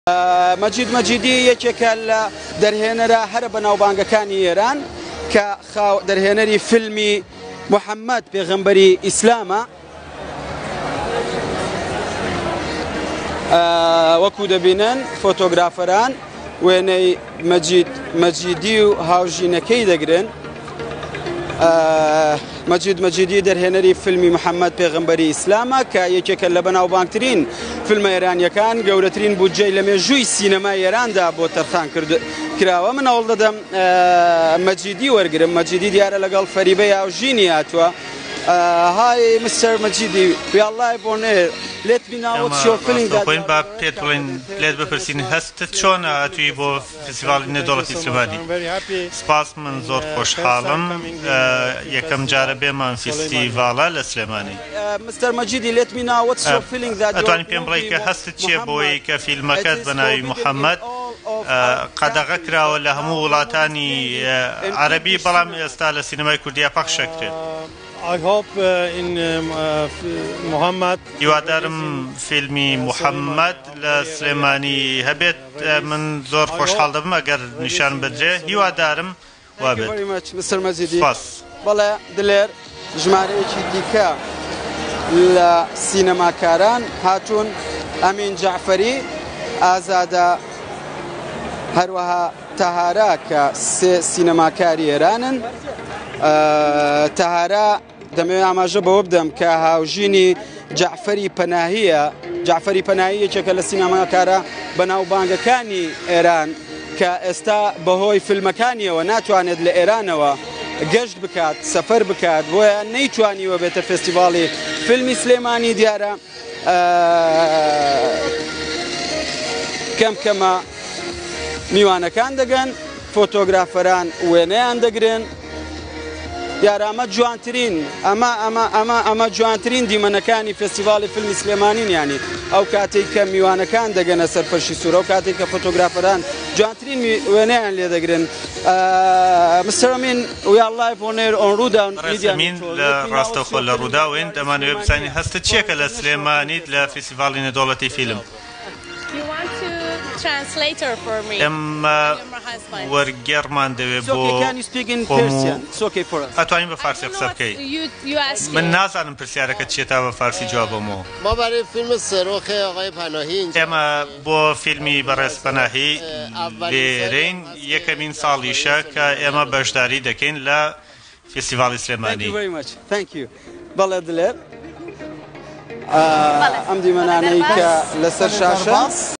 مەجید مەجیدی یەکێکە لە دەرهێنەرە هەرە بەناوبانگەکانی ئێران کە دەرهێنەری فیلمی محەممەد پێغەمبەری ئیسلامە. وەکو دەبینن فۆتۆگرافەران وێنەی مەجیدی و هاوژینەکەی دەگرن. مەجید مەجیدی دەرهێنەری فیلمی محەممەد پێغەمبەری ئیسلامە کە یەکێکە لە بەناوبانگترین فیلمە ئێرانیەکان، گەورەترین بودجەی لە مێژووی سینەمای ئێراندا بۆ تەرخان کراوە. من هەوڵ دەدەم مەجیدی وەرگرم. مەجیدی دیارە لەگەڵ فەریبەی هاوژینی هاتووە. Hi, Mr. Majidi. We are live on air. Let me know what's your feeling that you are لێت بپرسین هەستت چۆنە ئەتووی بۆ فستیڤاڵی نێودەوڵەتی سلێمانی؟ سپاس، من زۆر خۆشحاڵم یەکەم جارە بێمان فستیڤاڵە لە سلێمانی. Mr. Majidi, let me know what's your feeling that you are ئەتوانین پێم بڵێیت کە هەستت چییە بۆی کە فیلمەکەت بە ناوی محەممەد قەدەغە کراوە لە هەموو وڵاتانی عەرەبی، بەڵام ئێستا لە سینەمای کوردیا پەخشەکرێت. I hope in Muhammad. هیوادارم فیلمی محەممەد لە سلێمانی هەبێت. من زۆر خۆشحاڵ دەبم ئەگەر نیشان بدرێ. هیوادارم وابێت. بەڵێ دلێر ژمارەیەکی دیکە لە سینەماکاران هاتوون. ئەمین جەعفەری، ئازادە، هەروەها تەهارا کە سێ سینەماکاری ئێرانن. تەهارا دەمەوێت ئاماژە بەوە بدەم کە هاوژینی جەعفەری پەناهیە. جەعفەری پەناهی یەکێکە لە سینەماکارە بەناوبانگەکانی ئێران کە ئێستا بەهۆی فیلمەکانیەوە ناتوانێت لە ئێرانەوە گەشت بکات، سەفەر بکات، بۆیە نەیتوانیوە بێتە فستیڤاڵی فیلمی سلێمانی. دیارە کەم-کەمە میوانەکان دەگەن، فۆتۆگرافەران وێنەیان دەگرن. یارە ئەمە جوانترین ئەمە جوانترین دیمەنەکانی فستیڤاڵی فیلمی سلێمانین. ینی ئەو کاتێک کە میوانەکان دەگەنە سەر فەرشی سوورە، ئەو کاتێک کە فۆتۆگرافەران جوانترین وێنەیان لێ دەگرن. Mr. Amin, we are live on air on Ruda Media. لە ڕاستەوخۆ لە ڕووداوین دەمانەوێت بزانین هەستت چییەکە لە سلێمانیت لە فستیڤاڵی نێودەوڵەتی فیلم؟ Translator for me. وەرگێڕمان دەوێت بۆ ئەتوانین بە فارسی قسە بکەیت. من نازانم پرسیارەکە چێتا بە فارسی جوابەمەوە. ما برای فیلم سەرۆخ ئاغای پەناهی ئێمە بۆ فیلمی بەڕێز پەناهی لێرەین. یەکەمین ساڵیشە کە ئێمە بەشداری دەکەین لە فستیڤاڵی سلێمانی. بەڵێ دلێر ئەم دیمەنانەی کە لەسەر شاشە